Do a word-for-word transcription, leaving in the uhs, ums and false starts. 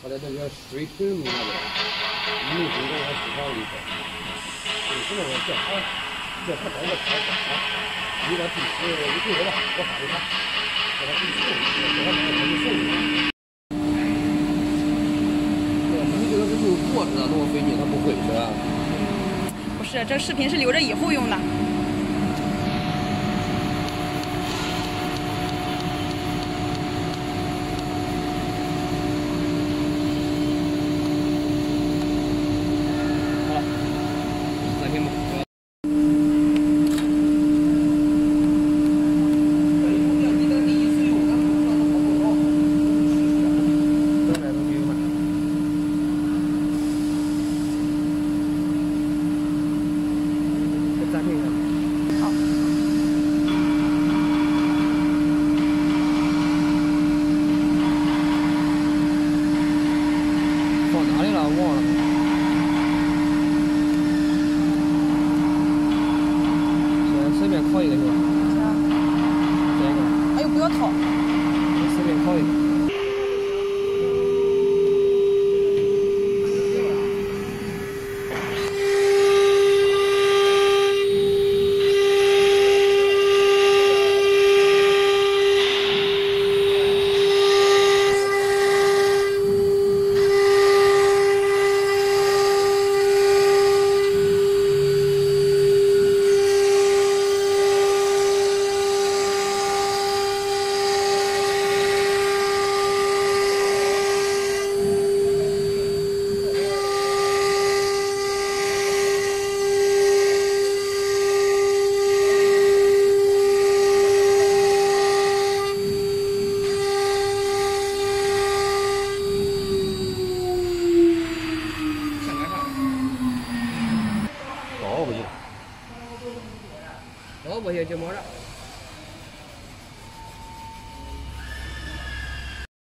它在这个水平面那边，一米公还至少一个。为什么我叫他叫他找个草稿啊？你把地址你给我吧，我发给他，叫他给你送，叫他买给你送去。你这个是用锅子啊，那么费劲，他不会是吧？ 不是，这视频是留着以后用的。 烤一个是吧？ 行。 这个。 哎呦，不要掏。 随便烤一个。哦不行，就没了。